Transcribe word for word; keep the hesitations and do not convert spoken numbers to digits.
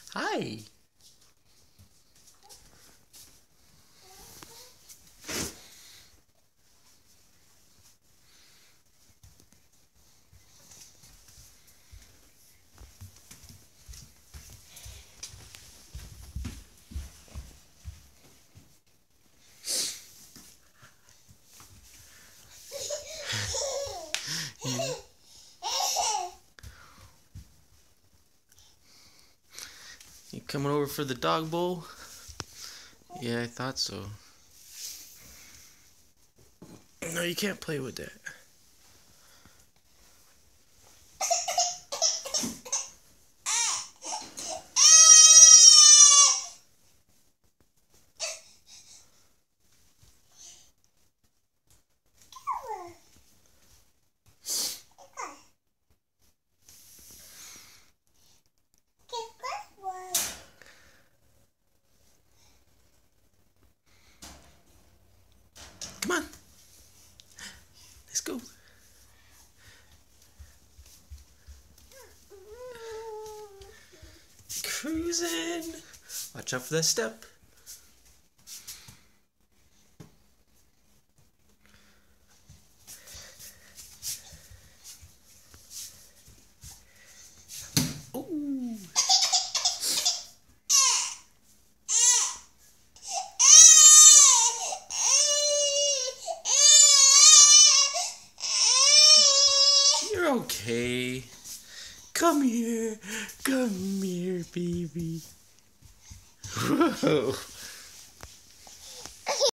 Hi. You, you coming over for the dog bowl? Yeah, I thought so. No, you can't play with that. Come on. Let's go. Cruising. Watch out for that step. Ooh. You're okay. Come here. Come here, baby. Whoa.